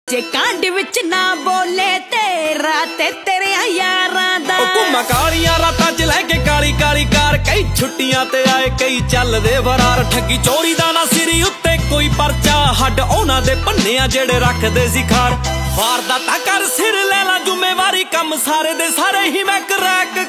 जे कांड विच ना बोले तेरा ते तेरे यारां दा घुम्मा कालियां रातां च लैके काली काली कार कई छुट्टियां ते आए कई चलदे फरार ठगी चोरी दा ना सिरी उत्ते कोई परचा हड उन्हां दे भन्निया जेड़े रखदे सी खार वारदातां कर सिर ले ला जुम्मेवारी कम सारे दे सारे ही मैं क्रैक